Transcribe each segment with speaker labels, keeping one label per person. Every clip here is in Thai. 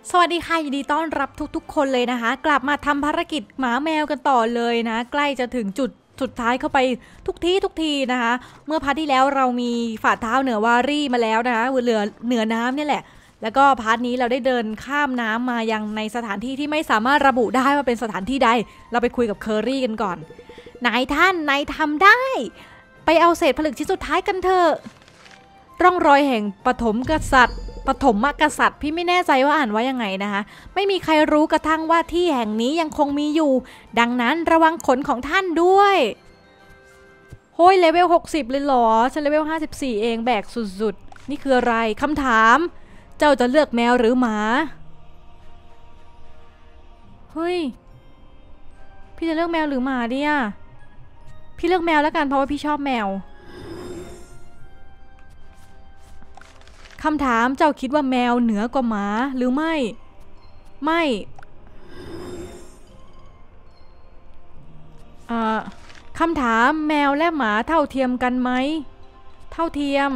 Speaker 1: สวัสดีค่ะยินดีต้อนรับทุกๆคนเลยนะคะกลับมาทำภารกิจหมาแมวกันต่อเลยนะใกล้จะถึงจุดสุดท้ายเข้าไปทุกทีนะคะเมื่อพาร์ทที่แล้วเรามีฝ่าเท้าเหนือวารี่มาแล้วนะคะเหนือน้ำนี่แหละแล้วก็พาร์ทนี้เราได้เดินข้ามน้ำมายังในสถานที่ที่ไม่สามารถระบุได้ว่าเป็นสถานที่ใดเราไปคุยกับเคอรี่กันก่อนนายท่านนายทำได้ไปเอาเศษผลึกชิ้นสุดท้ายกันเถอะร่องรอยแห่งปฐมกษัตริย์พี่ไม่แน่ใจว่าอ่านว่ายังไงนะคะไม่มีใครรู้กระทั่งว่าที่แห่งนี้ยังคงมีอยู่ดังนั้นระวังขนของท่านด้วยโฮ้ยเลเวล60เลยเหรอฉันเลเวล54เองแบกสุดๆนี่คืออะไรคำถามเจ้าจะเลือกแมวหรือหมาเฮ้ยพี่จะเลือกแมวหรือหมาดิอะพี่เลือกแมวแล้วกันเพราะว่าพี่ชอบแมวคำถามเจ้าคิดว่าแมวเหนือกว่าหมาหรือไม่คำถามแมวและหมาเท่าเทียมกันไหมเท่าเทียม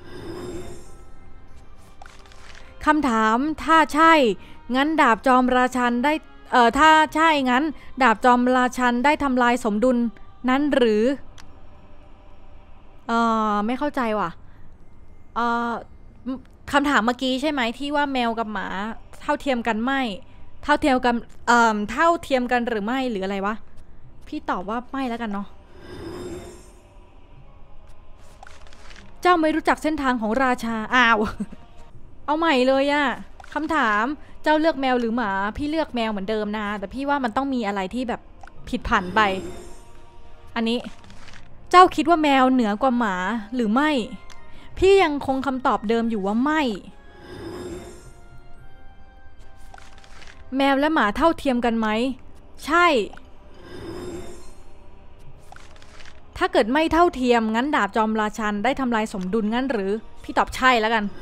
Speaker 1: คำถามถ้าใช่งั้นดาบจอมราชันได้ถ้าใช่งั้นดาบจอมราชันได้ทำลายสมดุลนั้นหรือไม่เข้าใจว่ะคำถามเมื่อกี้ใช่ไหมที่ว่าแมวกับหมาเท่าเทียมกันไม่เท่าเทียมกันเท่าเทียมกันหรือไม่หรืออะไรวะพี่ตอบว่าไม่แล้วกันเนาะเจ้าไม่รู้จักเส้นทางของราชาอ้าวเอาใหม่เลยอะคำถามเจ้าเลือกแมวหรือหมาพี่เลือกแมวเหมือนเดิมนะแต่พี่ว่ามันต้องมีอะไรที่แบบผิดผันไปอันนี้เจ้าคิดว่าแมวเหนือกว่าหมาหรือไม่พี่ยังคงคำตอบเดิมอยู่ว่าไม่แมวและหมาเท่าเทียมกันไหมใช่ถ้าเกิดไม่เท่าเทียมงั้นดาบจอมราชันได้ทำลายสมดุลงั้นหรือพี่ตอบใช่แล้วกัน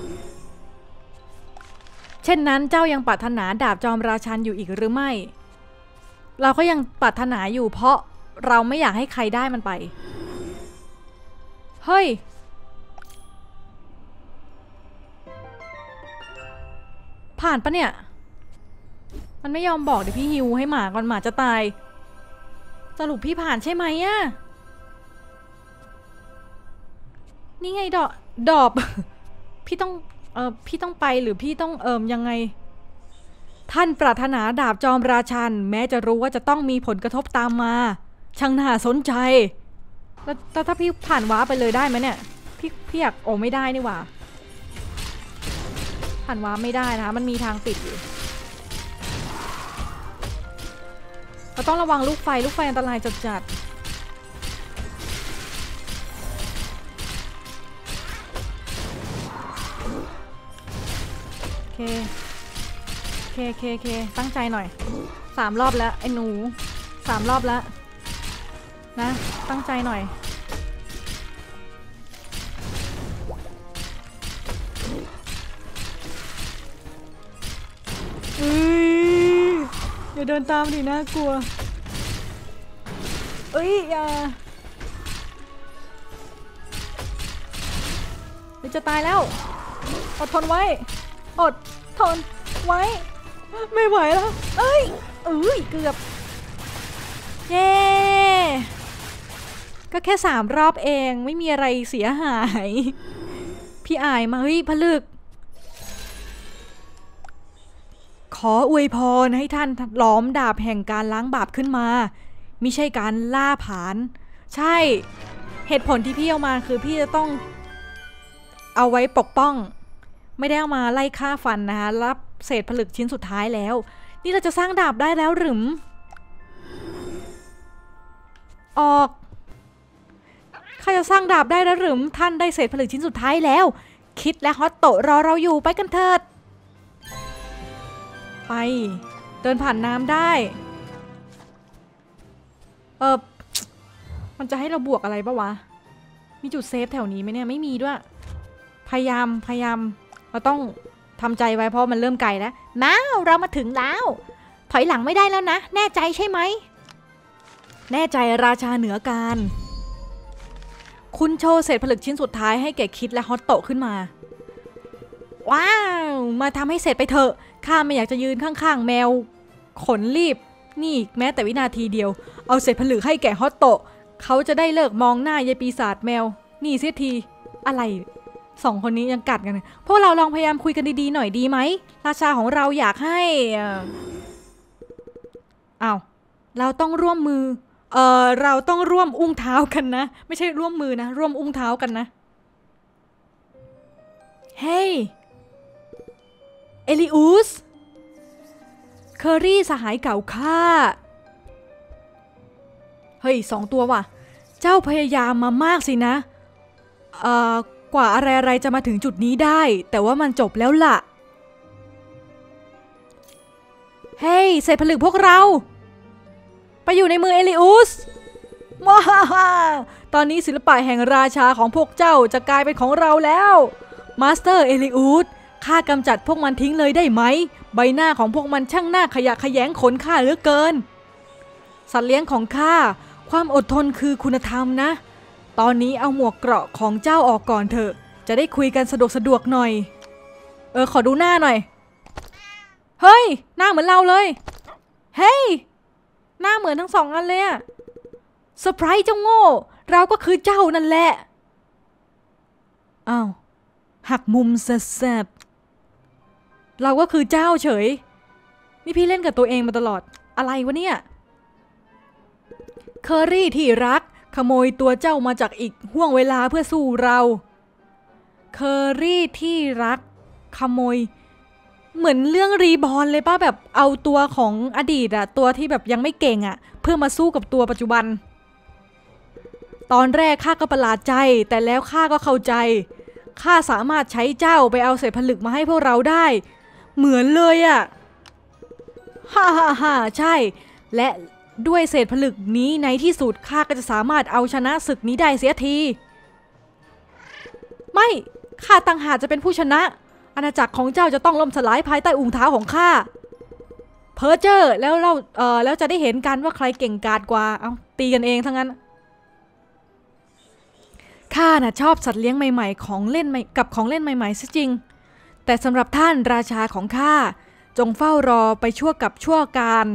Speaker 1: เช่นนั้นเจ้ายังปรารถนาดาบจอมราชันอยู่อีกหรือไม่เราก็ยังปรารถนาอยู่เพราะเราไม่อยากให้ใครได้มันไปเฮ้ยผ่านปะเนี่ยมันไม่ยอมบอกเดี๋ยวพี่ฮิวให้หมาก่อนหมาจะตายสรุปพี่ผ่านใช่ไหมอะนี่ไงดอบ พี่ต้องไปหรือพี่ต้องยังไงท่านปรารถนาดาบจอมราชันแม้จะรู้ว่าจะต้องมีผลกระทบตามมาช่างน่าสนใจแล้วถ้าพี่ผ่านว้าไปเลยได้ไหมเนี่ยพี่อยากโอ้ไม่ได้นี่หว่าผ่านว้าไม่ได้นะคะมันมีทางปิดอยู่เราต้องระวังลูกไฟอันตรายจัดโอเคตั้งใจหน่อย3 รอบแล้วไอ้หนู3 รอบแล้วนะตั้งใจหน่อยอย่าเดินตามดิน่ากลัวอย่าจะตายแล้วอดทนไว้อดทนไว้ไม่ไหวแล้วเกือบเย้ก็แค่3 รอบเองไม่มีอะไรเสียหายพี่อายมาผลึกขออวยพรให้ท่านล้อมดาบแห่งการล้างบาปขึ้นมาไม่ใช่การล่าผานใช่เหตุผลที่พี่เอามาคือพี่จะต้องเอาไว้ปกป้องไม่ได้เอามาไล่ฆ่าฟันนะคะรับเศษผลึกชิ้นสุดท้ายแล้วนี่เราจะสร้างดาบได้แล้วหรือออกข้าจะสร้างดาบได้แล้วหรือท่านได้เศษผลึกชิ้นสุดท้ายแล้วคิดและฮอตโตะรอเราอยู่ไปกันเถิดไปเดินผ่านน้ำได้มันจะให้เราบวกอะไรปะวะมีจุดเซฟแถวนี้ไหมเนี่ยไม่มีด้วยพยายามเราต้องทำใจไว้เพราะมันเริ่มไกลแล้วน้าเรามาถึงแล้วถอยหลังไม่ได้แล้วนะแน่ใจใช่ไหมแน่ใจราชาเหนือการคุณโชว์เศษผลึกชิ้นสุดท้ายให้แก่คิดและฮอตโตะขึ้นมาว้าวมาทำให้เสร็จไปเถอะข้าไม่อยากจะยืนข้างๆแมวขนรีบนี่แม้แต่วินาทีเดียวเอาเศษผลึกให้แก่ฮอตโตะเขาจะได้เลิกมองหน้ายายปีศาจแมวนี่เสียทีอะไรสองคนนี้ยังกัดกันพวกเราลองพยายามคุยกันดีๆหน่อยดีไหมราชาของเราอยากให้อ้าวเราต้องร่วมมือเราต้องร่วมอุ้งเท้ากันนะไม่ใช่ร่วมมือนะร่วมอุ้งเท้ากันนะเฮ้ยเอลิอุสเคอรี่สหายเก่าข้าเฮ้ย2 ตัวว่ะเจ้าพยายามมามากสินะกว่าอะไรๆจะมาถึงจุดนี้ได้แต่ว่ามันจบแล้วล่ะเฮ้ยเศษผลึกพวกเราไปอยู่ในมือเอลิอุสว้าวตอนนี้ศิลปะแห่งราชาของพวกเจ้าจะกลายเป็นของเราแล้วมาสเตอร์เอลิอุสข้ากำจัดพวกมันทิ้งเลยได้ไหมใบหน้าของพวกมันช่างหน้าขยะแขยงขนข้าเหลือเกินสัตว์เลี้ยงของข้าความอดทนคือคุณธรรมนะตอนนี้เอาหมวกเกราะของเจ้าออกก่อนเถอะจะได้คุยกันสะดวกหน่อยขอดูหน้าหน่อยเฮ้ยหน้าเหมือนเราเลยเฮ้ยหน้าเหมือนทั้ง2 อันเลยอะเซอร์ไพรส์เจ้าโง่เราก็คือเจ้านั่นแหละอ้าวหักมุมแซ่บๆเราก็คือเจ้าเฉยนี่พี่เล่นกับตัวเองมาตลอดอะไรวะเนี่ยเคอรี่ที่รักขโมยตัวเจ้ามาจากอีกห่วงเวลาเพื่อสู้เราเคอรี่ที่รักขโมยเหมือนเรื่องรีบอร์นเลยป่ะแบบเอาตัวของอดีตอะตัวที่แบบยังไม่เก่งอะเพื่อมาสู้กับตัวปัจจุบันตอนแรกข้าก็ประหลาดใจแต่แล้วข้าก็เข้าใจข้าสามารถใช้เจ้าไปเอาเศษผลึกมาให้พวกเราได้เหมือนเลยอะฮ่าฮ่าฮ่าใช่และด้วยเศษผลึกนี้ในที่สุดข้าก็จะสามารถเอาชนะศึกนี้ได้เสียทีไม่ข้าต่างหากจะเป็นผู้ชนะอาณาจักรของเจ้าจะต้องล่มสลายภายใต้อุ้งเท้าของข้าเพอเจอร์แล้วเราแล้วจะได้เห็นกันว่าใครเก่งกาจกว่าเอาตีกันเองทั้งนั้นข้าน่ะชอบสัตว์เลี้ยงใหม่ๆของเล่นกับของเล่นใหม่ๆซะจริงแต่สำหรับท่านราชาของข้าจงเฝ้ารอไปชั่วกับชั่วการ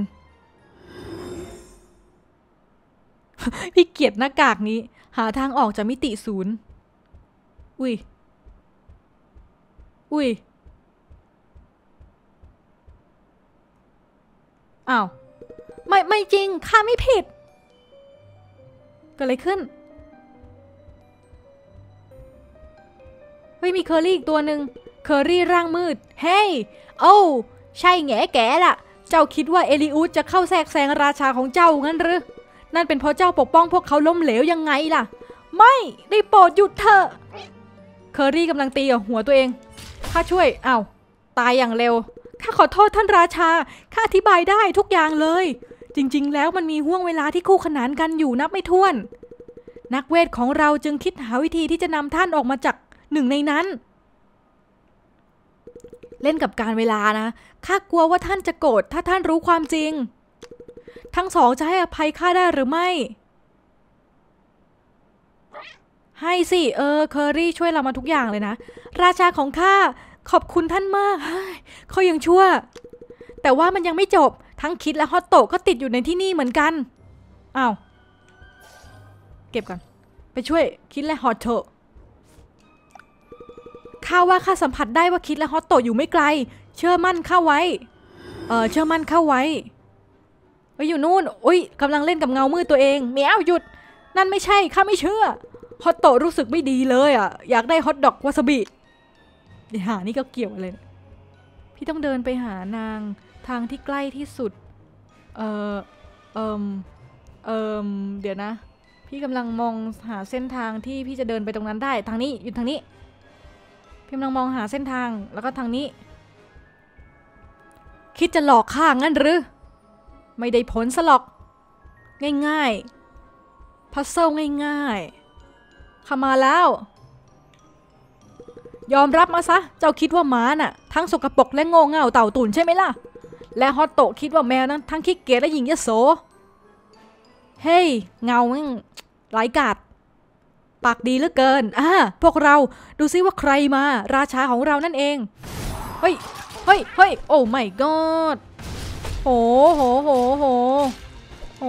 Speaker 1: พี่เกียรติหน้ากากนี้หาทางออกจากมิติศูนย์อุ้ยอ้าวไม่จริงข้าไม่ผิดเกิดอะไรขึ้นเฮ้ยมีเคอรี่อีกตัวหนึ่งเคอรี่ร่างมืดเฮ้ยโอ้ใช่แง่แก่ล่ะเจ้าคิดว่าเอลิอุสจะเข้าแทรกแซงราชาของเจ้างั้นหรือนั่นเป็นเพราะเจ้าปกป้องพวกเขาล้มเหลวยังไงล่ะไม่ได้โปรดหยุดเถอะเคอรี่กำลังตีกับหัวตัวเองข้าช่วยอ้าวตายอย่างเร็วข้าขอโทษท่านราชาข้าอธิบายได้ทุกอย่างเลยจริงๆแล้วมันมีห่วงเวลาที่คู่ขนานกันอยู่นับไม่ถ้วนนักเวทของเราจึงคิดหาวิธีที่จะนำท่านออกมาจากหนึ่งในนั้นเล่นกับการเวลานะข้ากลัวว่าท่านจะโกรธถ้าท่านรู้ความจริงทั้งสองจะให้อภัยข้าได้หรือไม่ให้สิเคอรี่ช่วยเรามาทุกอย่างเลยนะราชาของข้าขอบคุณท่านมากเขายังชั่วแต่ว่ามันยังไม่จบทั้งคิดและฮอตโตะก็ติดอยู่ในที่นี่เหมือนกันอ้าวเก็บก่อนไปช่วยคิดและฮอตโตะข้าว่าข้าสัมผัสได้ว่าคิดและฮอตโตะอยู่ไม่ไกลเชื่อมั่นข้าไว้เชื่อมั่นข้าไว้ไปอยู่นู่นอุ้ยกำลังเล่นกับเงามืดตัวเองแมวหยุดนั่นไม่ใช่ข้าไม่เชื่อฮอตโตะรู้สึกไม่ดีเลยอ่ะอยากได้ฮอตดอกวาซาบิเดี๋ยวหานี่ก็เกี่ยวอะไรพี่ต้องเดินไปหานางทางที่ใกล้ที่สุดเดี๋ยวนะพี่กำลังมองหาเส้นทางที่พี่จะเดินไปตรงนั้นได้ทางนี้อยู่ทางนี้พี่กำลังมองหาเส้นทางแล้วก็ทางนี้คิดจะหลอกข้างั้นหรือไม่ได้ผลซะหรอกง่ายๆพัซเซิลง่ายๆเข้ามาแล้วยอมรับมาซะเจ้าคิดว่าม้าน่ะทั้งสกปรกและโง่เง่าเต่าตุ่นใช่ไหมล่ะและฮอตโตะคิดว่าแมวนั้นทั้งขี้เกียจและหญิงยโสเฮ้ยเงาแม่งไร้กาดปากดีเหลือเกินพวกเราดูซิว่าใครมาราชาของเรานั่นเองเฮ้ยเฮ้ยเฮ้ยโอ้ my god โหโหโหโหโห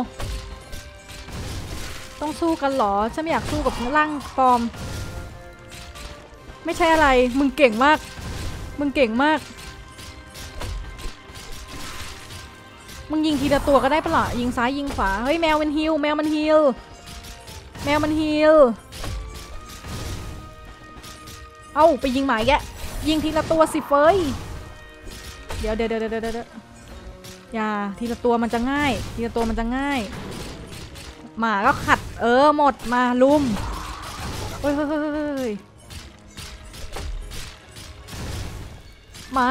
Speaker 1: ต้องสู้กันเหรอฉันไม่อยากสู้กับร่างปลอมไม่ใช่อะไรมึงเก่งมากมึงเก่งมากมึงยิงทีละตัวก็ได้ปะล่ะยิงซ้ายยิงขวาเฮ้ยแมวมันฮิลแมวมันฮิลแมวมันฮิลเอาไปยิงหมาแกยิงทีละตัวสิเฟยเดี๋ยวอย่าทีละตัวมันจะง่ายทีละตัวมันจะง่ายหมาก็ขัดหมดมาลุมเฮ้ยมา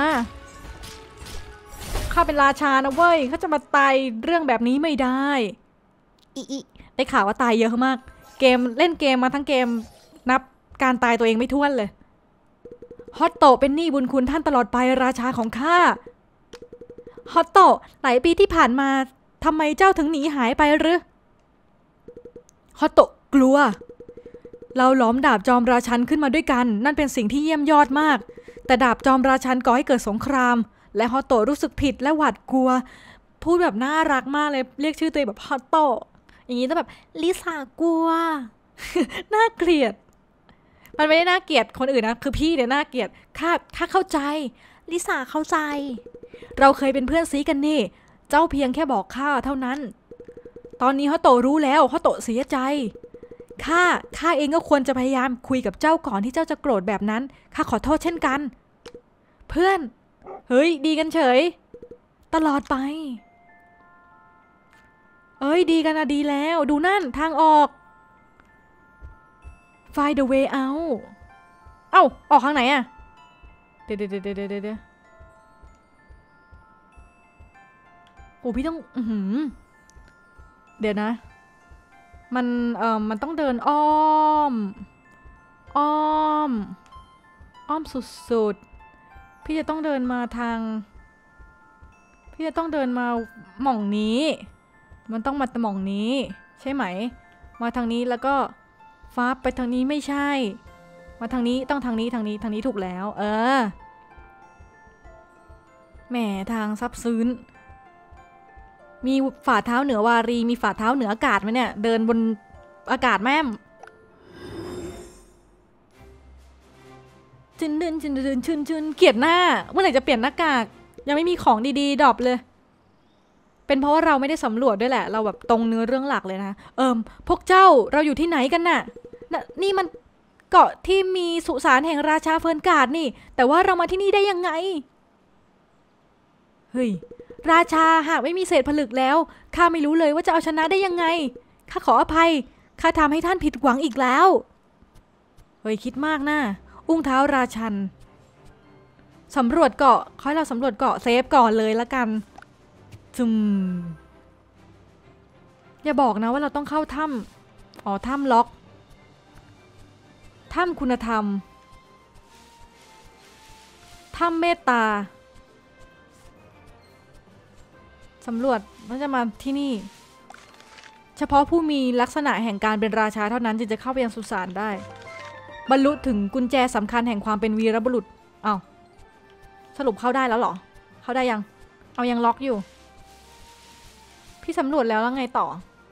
Speaker 1: ข้าเป็นราชานะเว้ยเขาจะมาตายเรื่องแบบนี้ไม่ได้อีได้ข่าวว่าตายเยอะมากเกมเล่นเกมมาทั้งเกมนับการตายตัวเองไม่ถ้วนเลยฮอตโตเป็นหนี้บุญคุณท่านตลอดไปราชาของข้าฮอตโตหลายปีที่ผ่านมาทำไมเจ้าถึงหนีหายไปหรือฮอตโตกลัวเราล้อมดาบจอมราชันขึ้นมาด้วยกันนั่นเป็นสิ่งที่เยี่ยมยอดมากแต่ดาบจอมราชันก่อให้เกิดสงครามและฮอตโตรู้สึกผิดและหวาดกลัวพูดแบบน่ารักมากเลยเรียกชื่อตัวเองแบบฮอตโตอย่างนี้ต้องแบบลิซ่ากลัว น่าเกลียดมันไม่ได้น่าเกลียดคนอื่นนะคือพี่เนี่ยน่าเกลียดข้าเข้าใจลิซ่าเข้าใจเราเคยเป็นเพื่อนซีกันนี่เจ้าเพียงแค่บอกข้าเท่านั้นตอนนี้ฮอตโตรู้แล้วฮอตโตเสียใจข้าเองก็ควรจะพยายามคุยกับเจ้าก่อนที่เจ้าจะโกรธแบบนั้นข้าขอโทษเช่นกันเพื่อนเฮ้ยดีกันเฉยตลอดไปดีกันนะดีแล้วดูนั่นทางออก Find the way out ออกทางไหนอะเดี๋ยวโอ้พี่ต้องเดี๋ยวนะมันต้องเดินอ้อมสุดๆพี่จะต้องเดินมาทางพี่จะต้องเดินมาหม่องนี้มันต้องมาหม่องนี้ใช่ไหมมาทางนี้แล้วก็ฟ้าไปทางนี้ไม่ใช่มาทางนี้ต้องทางนี้ถูกแล้วแหมทางซับซึ้งมีฝ่าเท้าเหนือวารีมีฝ่าเท้าเหนืออากาศไหมเนี่ยเดินบนอากาศแม่มจินเกลียดหน้าเมื่อไหร่จะเปลี่ยนหน้ากากยังไม่มีของดีๆดรอปเลยเป็นเพราะว่าเราไม่ได้สำรวจด้วยแหละเราแบบตรงเนื้อเรื่องหลักเลยนะพวกเจ้าเราอยู่ที่ไหนกันน่ะนี่มันเกาะที่มีสุสานแห่งราชาเฟิร์นการ์ดนี่แต่ว่าเรามาที่นี่ได้ยังไงเฮ้ยราชาหากไม่มีเศษผลึกแล้วข้าไม่รู้เลยว่าจะเอาชนะได้ยังไงข้าขออภัยข้าทำให้ท่านผิดหวังอีกแล้วเฮ้ยคิดมากนะอุ้งเท้าราชันสำรวจเกาะค่อยเราสำรวจเกาะเซฟก่อนเลยละกันอย่าบอกนะว่าเราต้องเข้าถ้ำถ้ำล็อกถ้ำคุณธรรมถ้ำเมตตาสำรวจมันจะมาที่นี่เฉพาะผู้มีลักษณะแห่งการเป็นราชาเท่านั้นจึงจะเข้าไปยังสุสานได้บรรลุถึงกุญแจสำคัญแห่งความเป็นวีรบุรุษสรุปเข้าได้แล้วเหรอเข้าได้ยังยังล็อกอยู่พี่สำรวจแล้วไงต่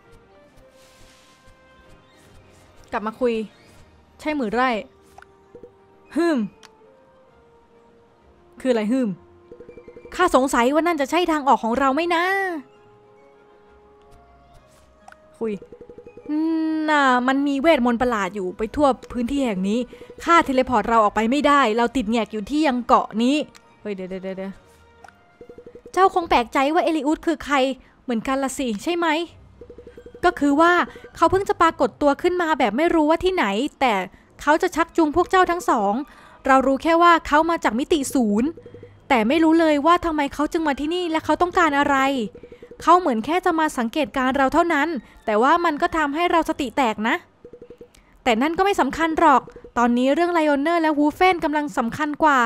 Speaker 1: อกลับมาคุยใช่หมือไร่คืออะไรข้าสงสัยว่านั่นจะใช่ทางออกของเราไหมนะคุยมันมีเวทมนต์ประหลาดอยู่ไปทั่วพื้นที่แห่งนี้ข้าเทเลพอร์ตเราออกไปไม่ได้เราติดแงกอยู่ที่ยังเกาะนี้เฮ้ยเดี๋ยวเจ้าคงแปลกใจว่าเอลิอุสคือใครเหมือนกันละสิใช่ไหมก็คือว่าเขาเพิ่งจะปรากฏตัวขึ้นมาแบบไม่รู้ว่าที่ไหนแต่เขาจะชักจูงพวกเจ้าทั้งสองเรารู้แค่ว่าเขามาจากมิติศูนย์แต่ไม่รู้เลยว่าทำไมเขาจึงมาที่นี่และเขาต้องการอะไรเขาเหมือนแค่จะมาสังเกตการเราเท่านั้นแต่ว่ามันก็ทำให้เราสติแตกนะแต่นั่นก็ไม่สำคัญหรอกตอนนี้เรื่องไลออนเนอร์และวูเฟนกำลังสำคัญกว่า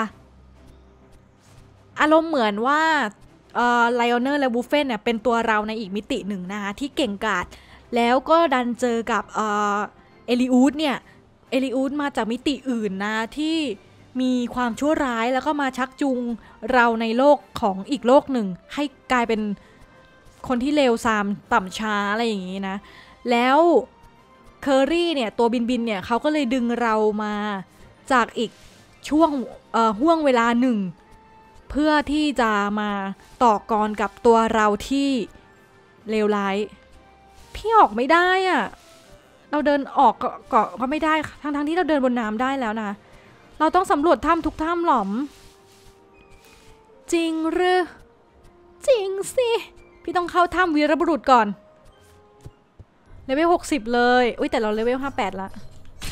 Speaker 1: อารมณ์เหมือนว่าไลออนเนอร์และวูเฟนเนี่ยเป็นตัวเราในอีกมิติหนึ่งนะคะที่เก่งกาจแล้วก็ดันเจอกับเอลิอูดเนี่ยเอลิอูดมาจากมิติอื่นนะที่มีความชั่วร้ายแล้วก็มาชักจูงเราในโลกของอีกโลกหนึ่งให้กลายเป็นคนที่เลวทรามต่ำช้าอะไรอย่างนี้นะแล้วเคอรี่เนี่ยตัวบินเนี่ยเขาก็เลยดึงเรามาจากอีกช่วงห่วงเวลาหนึ่งเพื่อที่จะมาต่อกรกับตัวเราที่เลวร้ายพี่ออกไม่ได้อะเราเดินออกเกาะก็ไม่ได้ทั้งที่เราเดินบนน้ำได้แล้วนะเราต้องสำรวจถ้ำทุกถ้ำหรอมจริงหรือจริงสิพี่ต้องเข้าถ้ำวีรบุรุษก่อนเลเวล60เลยอุ้ยแต่เราเลเวล58ละ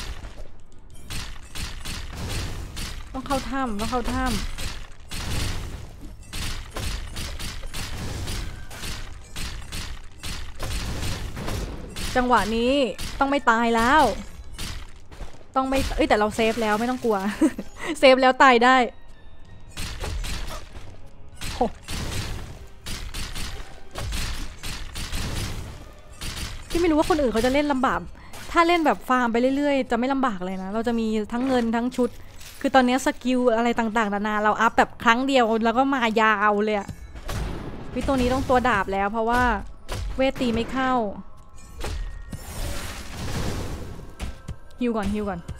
Speaker 1: ต้องเข้าถ้ำจังหวะนี้ต้องไม่ตายแล้วต้องไม่แต่เราเซฟแล้วไม่ต้องกลัว เซฟแล้วตายได้ที่ไม่รู้ว่าคนอื่นเขาจะเล่นลำบากถ้าเล่นแบบฟาร์มไปเรื่อยๆจะไม่ลำบากเลยนะเราจะมีทั้งเงินทั้งชุดคือตอนนี้สกิลอะไรต่างๆนานาเราอัพแบบครั้งเดียวแล้วก็มายาวเลยอะวิตัวนี้ต้องตัวดาบแล้วเพราะว่าเวทตีไม่เข้าฮิวก่อน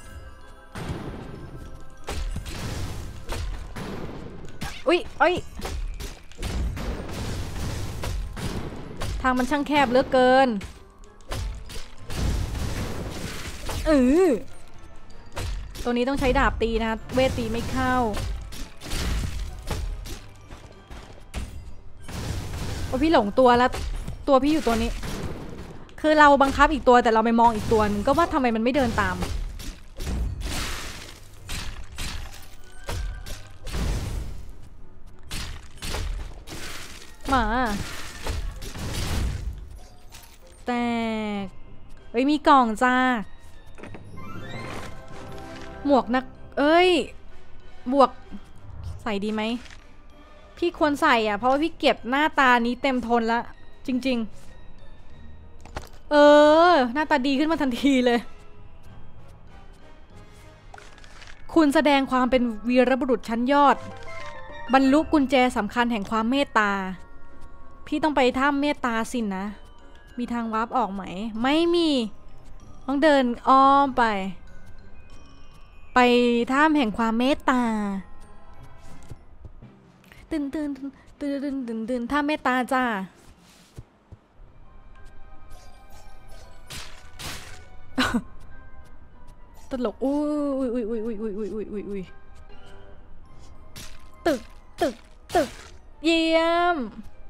Speaker 1: อุ๊ยทางมันช่างแคบเหลือเกินตัวนี้ต้องใช้ดาบตีนะเวทตีไม่เข้าพี่หลงตัวแล้วตัวพี่อยู่ตัวนี้คือเราบังคับอีกตัวแต่เราไปมองอีกตัวนึงก็ว่าทำไมมันไม่เดินตามมาแต่มีกล่องจ้าหมวกนักบวกใส่ดีไหมพี่ควรใส่อ่ะเพราะว่าพี่เก็บหน้าตานี้เต็มทนละจริงๆหน้าตาดีขึ้นมาทันทีเลยคุณแสดงความเป็นวีรบุรุษชั้นยอดบรรลุกุญแจสำคัญแห่งความเมตตาพี่ต้องไปถ้ำเมตตาสินะมีทางวาร์ปออกไหมไม่มีต้องเดินอ้อมไปถ้ำแห่งความเมตตาตื่นถ้ำเมตตาจ้าตลกอุ้ยตึกเยี่ยม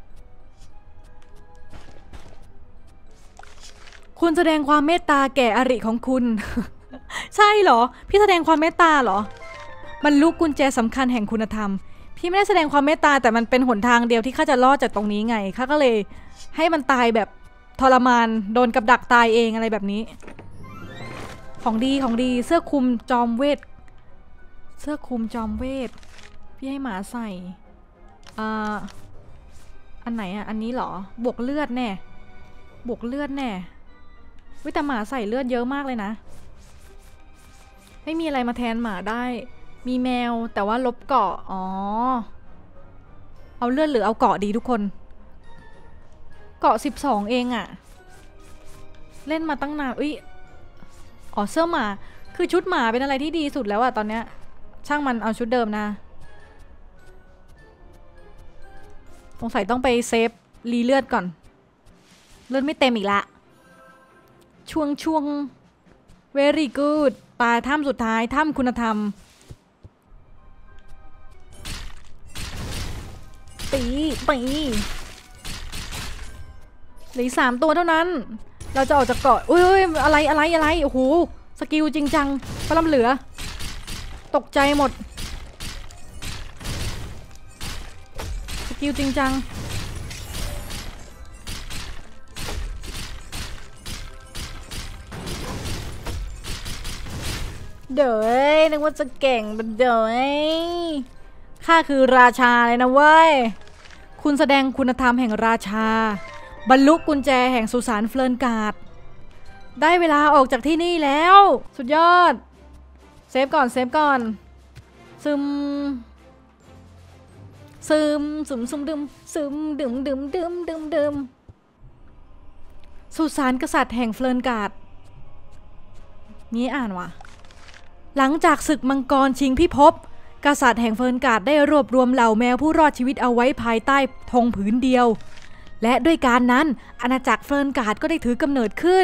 Speaker 1: คุณแสดงความเมตตาแก่อริของคุณ ใช่เหรอพี่แสดงความเมตตาเหรอบรรลุกุญแจสำคัญแห่งคุณธรรมพี่ไม่ได้แสดงความเมตตาแต่มันเป็นหนทางเดียวที่ข้าจะรอดจากตรงนี้ไงข้าก็เลยให้มันตายแบบทรมานโดนกับดักตายเองอะไรแบบนี้ของดีเสื้อคลุมจอมเวทพี่ให้หมาใส่อันไหนอ่ะอันนี้เหรอบวกเลือดแน่วิแต่หมาใส่เลือดเยอะมากเลยนะไม่มีอะไรมาแทนหมาได้มีแมวแต่ว่าลบเกาะเอาเลือดหรือเอาเกาะดีทุกคนเกาะ12เองอะเล่นมาตั้งนานเสื้อหมาคือชุดหมาเป็นอะไรที่ดีสุดแล้วอะตอนเนี้ยช่างมันเอาชุดเดิมนะสงสัยต้องไปเซฟรีเลือดก่อนเลือดไม่เต็มอีกละช่วง very good ปลาถ้ำสุดท้ายถ้ำคุณธรรมตีเหลือ3ตัวเท่านั้นเราจะออกจากเกาะอะไรโอ้โหสกิลจริงจังพลังเหลือตกใจหมดสกิลจริงจังเดี๋ยวนึกว่าจะเก่งเดี๋ยวข้าคือราชาเลยนะเว้ยคุณแสดงคุณธรรมแห่งราชาบรรลุกุญแจแห่งสุสานเฟลิร์นการ์ดได้เวลาออกจากที่นี่แล้วสุดยอดเซฟก่อนซึมซึมซึมซึมดื่มซึมดื่มดื่มดื่มดื่มดื่มสุสานกษัตริย์แห่งเฟิร์นการ์ดนี่อ่านว่ะหลังจากศึกมังกรชิงพิภพกษัตริย์แห่งเฟิร์นการ์ดได้รวบรวมเหล่าแมวผู้รอดชีวิตเอาไว้ภายใต้ธงผืนเดียวและด้วยการนั้นอาณาจักรเฟิร์นการ์ดก็ได้ถือกำเนิดขึ้น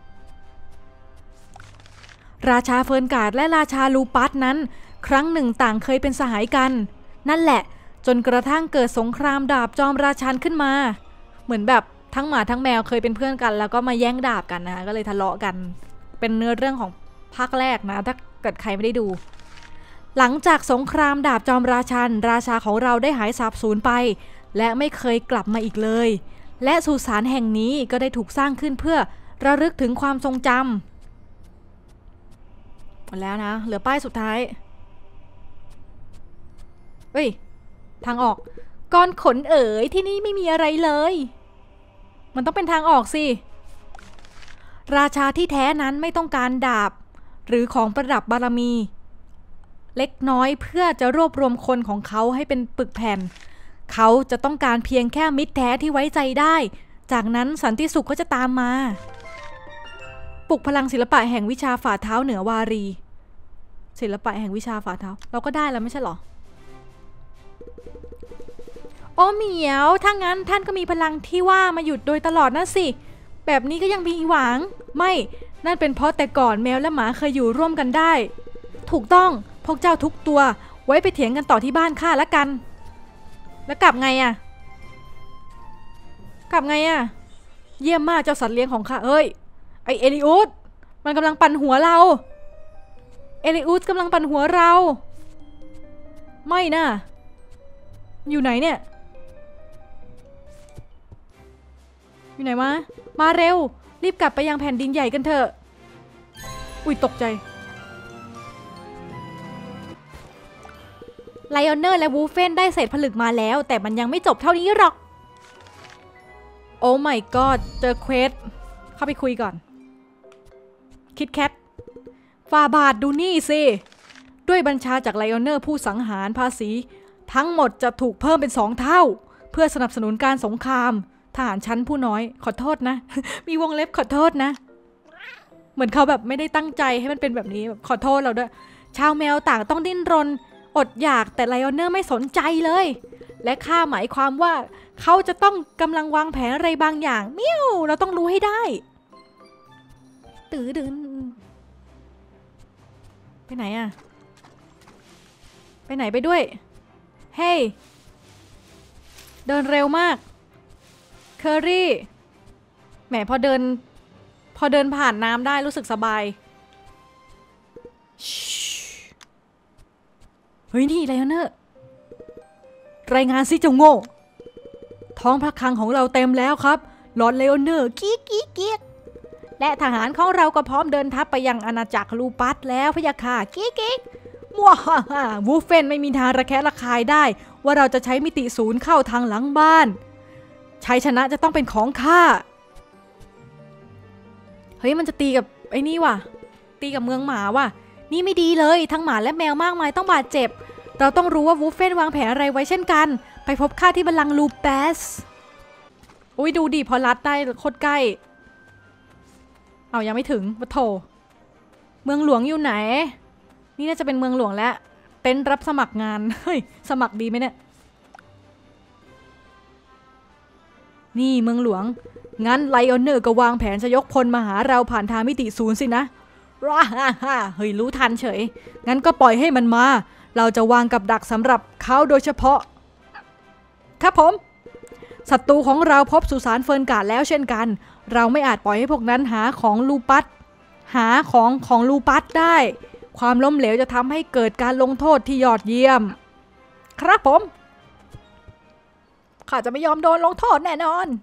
Speaker 1: ราชาเฟิร์นการ์ดและราชาลูปัสนั้นครั้งหนึ่งต่างเคยเป็นสหายกันนั่นแหละจนกระทั่งเกิดสงครามดาบจอมราชันขึ้นมาเหมือนแบบทั้งหมาทั้งแมวเคยเป็นเพื่อนกันแล้วก็มาแย่งดาบกันนะคะก็เลยทะเลาะกันเป็นเนื้อเรื่องของภาคแรกนะถ้าเกิดใครไม่ได้ดูหลังจากสงครามดาบจอมราชันราชาของเราได้หายสาบสูญไปและไม่เคยกลับมาอีกเลยและสุสานแห่งนี้ก็ได้ถูกสร้างขึ้นเพื่อระลึกถึงความทรงจำหมดแล้วนะเหลือป้ายสุดท้ายเฮ้ยทางออกก้อนขนเอ๋ยที่นี่ไม่มีอะไรเลยมันต้องเป็นทางออกสิราชาที่แท้นั้นไม่ต้องการดาบหรือของประดับบารมีเล็กน้อยเพื่อจะรวบรวมคนของเขาให้เป็นปึกแผ่นเขาจะต้องการเพียงแค่มิตรแท้ที่ไว้ใจได้จากนั้นสันติสุขก็จะตามมาปลุกพลังศิลปะแห่งวิชาฝ่าเท้าเหนือวารีศิลปะแห่งวิชาฝ่าเท้าเราก็ได้แล้วไม่ใช่หรอโอ้เหมียวถ้างั้นท่านก็มีพลังที่ว่ามาหยุดโดยตลอดนะสิแบบนี้ก็ยังมีหวังไม่นั่นเป็นเพราะแต่ก่อนแมวและหมาเคยอยู่ร่วมกันได้ถูกต้องพวกเจ้าทุกตัวไว้ไปเถียงกันต่อที่บ้านข้าละกันแล้วกลับไงอะกลับไงอะเยี่ยมมากเจ้าสัตว์เลี้ยงของข้าเอ้ยไอเอลิอุสมันกำลังปั่นหัวเราเอลิอุสกำลังปั่นหัวเราไม่นะอยู่ไหนเนี่ยอยู่ไหนวะมาเร็วรีบกลับไปยังแผ่นดินใหญ่กันเถอะอุ๊ยตกใจไลออนเนอร์และวูเฟนได้เศษผลึกมาแล้วแต่มันยังไม่จบเท่านี้หรอกโอ้ my god เจอเควสเข้าไปคุยก่อนคิดแคทฝ่าบาทดูนี่สิด้วยบัญชาจากไลออนเนอร์ผู้สังหารภาษีทั้งหมดจะถูกเพิ่มเป็น2 เท่าเพื่อสนับสนุนการสงครามทหารชั้นผู้น้อยขอโทษนะ มีวงเล็บขอโทษนะเหมือนเขาแบบไม่ได้ตั้งใจให้มันเป็นแบบนี้แบบขอโทษเราด้วยชาวแมวต่างต้องดิ้นรนอดอยากแต่ไลออนเนอร์ไม่สนใจเลยและข้าหมายความว่าเขาจะต้องกำลังวางแผนอะไรบางอย่างเมี้ยวเราต้องรู้ให้ได้ตื่นดึงไปไหนอะไปไหนไปด้วยเฮ้ยเดินเร็วมากเคอรี่แหมพอเดินผ่านน้ำได้รู้สึกสบายเฮ้ยนี่ไลออนเนอร์รายงานสิเจ้าโง่ท้องพระคลังของเราเต็มแล้วครับลอร์ดไลออนเนอร์กิ๊กกิ๊กกิ๊กและทหารของเราก็พร้อมเดินทัพไปยังอาณาจักรลูปัสแล้วพะยะค่ะกิ๊กกิ๊กว้าฮ่าวูเฟนไม่มีทางระแคะระคายได้ว่าเราจะใช้มิติศูนย์เข้าทางหลังบ้านชัยชนะจะต้องเป็นของข้าเฮ้ยมันจะตีกับไอ้นี่ว่ะตีกับเมืองหมาว่ะนี่ไม่ดีเลยทั้งหมาและแมวมากมายต้องบาดเจ็บเราต้องรู้ว่าวูเฟนวางแผนอะไรไว้เช่นกันไปพบข้าที่บัลลังก์ลูปัสอุ้ยดูดิพอลัดได้โคตรใกล้เอายังไม่ถึงวะโถเมืองหลวงอยู่ไหนนี่น่าจะเป็นเมืองหลวงแล้วเต็นท์รับสมัครงานเฮ้ยสมัครดีไหมเนี่ยนี่เมืองหลวงงั้นไลออนเนอร์ก็วางแผนจะยกพลมาหาเราผ่านทางมิติศูนย์สินะว้าฮ่าเฮ้ยรู้ทันเฉยงั้นก็ปล่อยให้มันมาเราจะวางกับดักสำหรับเขาโดยเฉพาะครับผมศัตรูของเราพบสุสานเฟิร์นการ์ดแล้วเช่นกันเราไม่อาจปล่อยให้พวกนั้นหาของลูปัสได้ความล้มเหลวจะทำให้เกิดการลงโทษที่ยอดเยี่ยมครับผมข้าจะไม่ยอมโดนลงโทษแน่นอน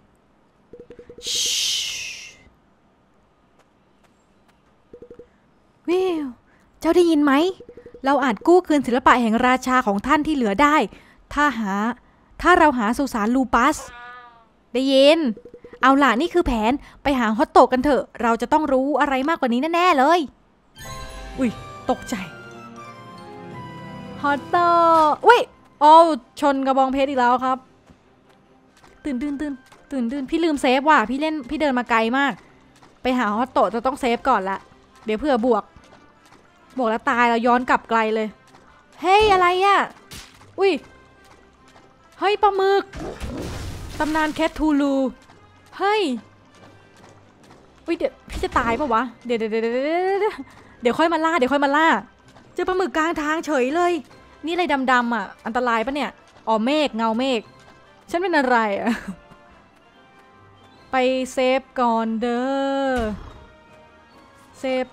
Speaker 1: วิวเจ้าได้ยินไหมเราอาจกู้คืนศิลปะแห่งราชาของท่านที่เหลือได้ถ้าเราหาสุสานลูปัสได้ยินเอาล่ะนี่คือแผนไปหาฮอตโตกันเถอะเราจะต้องรู้อะไรมากกว่านี้แน่ๆเลยอุ้ยตกใจฮอตโต้อุ้ยโอ้ชนกระบองเพชรอีกแล้วครับตื่นพี่ลืมเซฟว่ะพี่เดินมาไกลมากไปหาฮอตโต้จะต้องเซฟก่อนละเดี๋ยวเผื่อบวกแล้วตายเราย้อนกลับไกลเลยเฮ้ยอะไรอ่ะอุ้ยเฮ้ยปลาหมึกตำนานแคททูลูเฮ้ยอุ้ยเดี๋ยวพี่จะตายปะวะเดี๋ยวค่อยมาล่าเจอปลาหมึกกลางทางเฉยเลยนี่อะไรดำๆอ่ะอันตรายปะเนี่ยอ๋อเมฆเงาเมฆฉันเป็นอะไรอ่ะไปเซฟก่อนเด้อเซฟ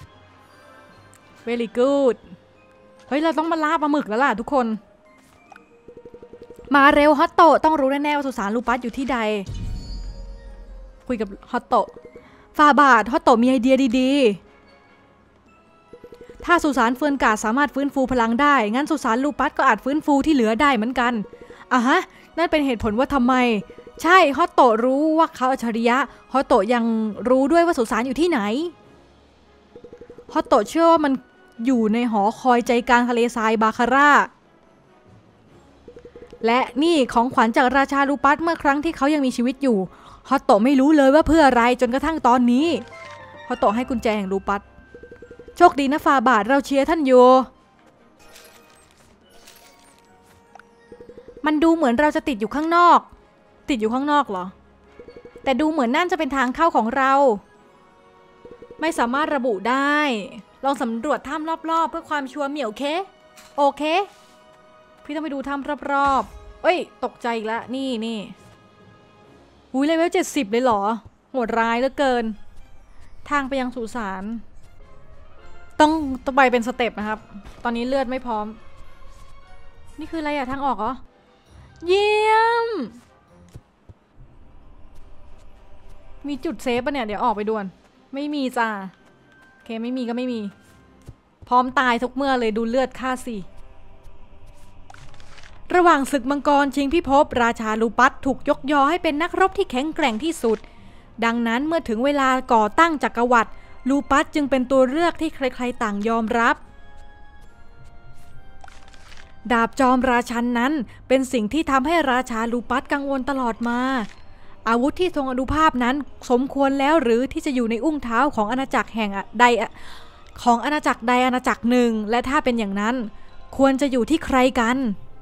Speaker 1: very good เฮ้ยเราต้องมาล่าปลาหมึกแล้วล่ะทุกคนมาเร็วฮอตโตต้องรู้แน่ๆว่าสุสานลูปัสอยู่ที่ใดคุยกับฮอตโตฟาบาทฮอตโตมีไอเดียดีๆถ้าสุสานเฟิร์นการ์ดสามารถฟื้นฟูพลังได้งั้นสุสานลูปัสก็อาจฟื้นฟูที่เหลือได้เหมือนกันอ่ะฮะนั่นเป็นเหตุผลว่าทำไมใช่ฮอตโตรู้ว่าเขาอัจฉริยะฮอตโตยังรู้ด้วยว่าสุสานอยู่ที่ไหนฮอตโตเชื่อว่ามันอยู่ในหอคอยใจกลางทะเลทรายบาคาร่าและนี่ของขวัญจากราชาลูปัสเมื่อครั้งที่เขายังมีชีวิตอยู่ฮอตโตไม่รู้เลยว่าเพื่ออะไรจนกระทั่งตอนนี้ฮอตโตให้กุญแจแห่งลูปัสโชคดีนะฟาบาทเราเชียร์ท่านอยู่มันดูเหมือนเราจะติดอยู่ข้างนอกเหรอแต่ดูเหมือนนั่นจะเป็นทางเข้าของเราไม่สามารถระบุได้ลองสำรวจถ้ำรอบๆเพื่อความชัวร์เหมียวโอเคพี่ต้องไปดูถ้ำรอบๆเอ้ยตกใจอีกแล้วนี่อุ้ยเลเวล70เลยเหรอโหดร้ายเหลือเกินทางไปยังสุสานต้องไปเป็นสเต็ปนะครับตอนนี้เลือดไม่พร้อมนี่คืออะไรอะทางออกเหรอเยี่ยมมีจุดเซฟปะเนี่ยเดี๋ยวออกไปด่วนไม่มีจ้าโอเคไม่มีก็ไม่มีพร้อมตายทุกเมื่อเลยดูเลือดค่าสิระหว่างศึกมังกรชิงพิภพราชาลูปัสถูกยกยอให้เป็นนักรบที่แข็งแกร่งที่สุดดังนั้นเมื่อถึงเวลาก่อตั้งจักรวรรดิลูปัสจึงเป็นตัวเลือกที่ใครๆต่างยอมรับดาบจอมราชันนั้นเป็นสิ่งที่ทำให้ราชาลูปัสกังวลตลอดมาอาวุธที่ทรงอนุภาพนั้นสมควรแล้วหรือที่จะอยู่ในอุ้งเท้าของอาณาจักรแห่งใดของอาณาจักรใดอาณาจักรหนึ่งและถ้าเป็นอย่างนั้นควรจะอยู่ที่ใครกัน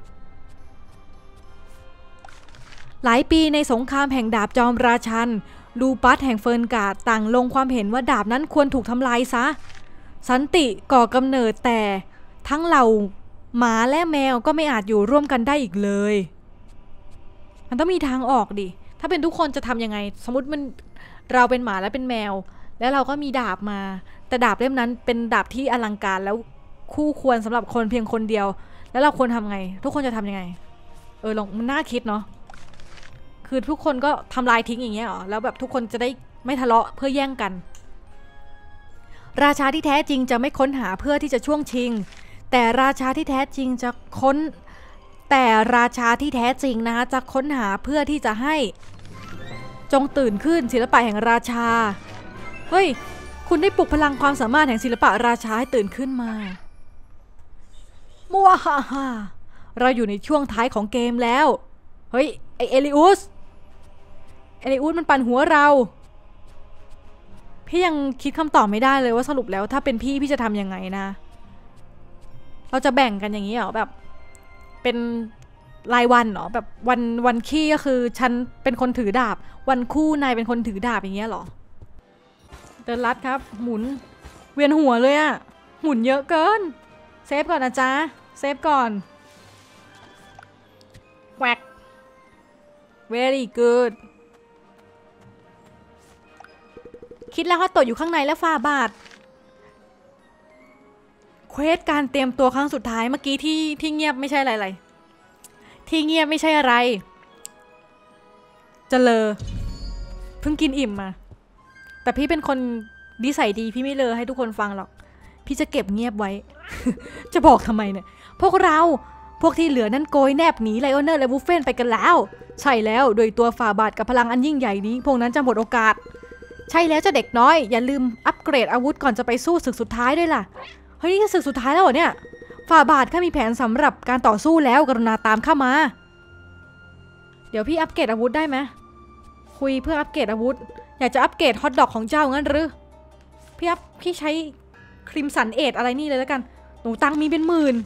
Speaker 1: หลายปีในสงครามแห่งดาบจอมราชันลูปัสแห่งเฟิร์นการ์ดต่างลงความเห็นว่าดาบนั้นควรถูกทำลายซะสันติก่อกำเนิดแต่ทั้งเหล่าหมาและแมวก็ไม่อาจอยู่ร่วมกันได้อีกเลยมันต้องมีทางออกดิถ้าเป็นทุกคนจะทำยังไงสมมติเราเป็นหมาและเป็นแมวแล้วเราก็มีดาบมาแต่ดาบเล่มนั้นเป็นดาบที่อลังการแล้วคู่ควรสำหรับคนเพียงคนเดียวแล้วเราควรทำไงทุกคนจะทำยังไงลองมันน่าคิดเนาะคือทุกคนก็ทำลายทิ้งอย่างเงี้ยหรอแล้วแบบทุกคนจะได้ไม่ทะเลาะเพื่อแย่งกันราชาที่แท้จริงจะไม่ค้นหาเพื่อที่จะช่วงชิงแต่ราชาที่แท้จริงจะค้นนะคะจะค้นหาเพื่อที่จะให้จงตื่นขึ้นศิลปะแห่งราชาเฮ้ยคุณได้ปลุกพลังความสามารถแห่งศิลปะราชาให้ตื่นขึ้นมามัวฮ่าฮ่าเราอยู่ในช่วงท้ายของเกมแล้วเฮ้ยไอเอลิอุสมันปั่นหัวเราพี่ยังคิดคำตอบไม่ได้เลยว่าสรุปแล้วถ้าเป็นพี่จะทำยังไงนะเราจะแบ่งกันอย่างนี้เหรอแบบเป็นรายวันเหรอแบบวันขี้ก็คือฉันเป็นคนถือดาบวันคู่นายเป็นคนถือดาบอย่างเงี้ยเหรอเดินลัดครับหมุนเวียนหัวเลยอะหมุนเยอะเกินเซฟก่อนนะจ๊ะเซฟก่อนแวก very good คิดแล้วฮอตโตอยู่ข้างในแล้วฟาบาทเควสการเตรียมตัวครั้งสุดท้ายเมื่อกี้ที่เงียบไม่ใช่อะไรที่เงียบไม่ใช่อะไรเจเลอเพิ่งกินอิ่มมาแต่พี่เป็นคนนิสัยดีพี่ไม่เลอให้ทุกคนฟังหรอกพี่จะเก็บเงียบไว้ จะบอกทำไมเนี่ยพวกที่เหลือนั่นโกยแนบหนีไลออนเนอร์และวูฟเฟนไปกันแล้วใช่แล้วโดยตัวฝ่าบาทกับพลังอันยิ่งใหญ่นี้พวกนั้นจะหมดโอกาสใช่แล้วเจ้าเด็กน้อยอย่าลืมอัปเกรดอาวุธก่อนจะไปสู้ศึกสุดท้ายด้วยล่ะเฮ้ยนี่คือศึกสุดท้ายแล้วเหรอเนี่ยฝ่าบาทข้ามีแผนสำหรับการต่อสู้แล้วกรุณาตามข้ามาเดี๋ยวพี่อัปเกรดอาวุธได้ไหมคุยเพื่ออัปเกรดอาวุธอยากจะอัปเกรดฮอตดอกของเจ้างั้นหรือพี่ใช้ครีมสันเอทอะไรนี่เลยแล้วกันหนูตังมีเป็นหมื่น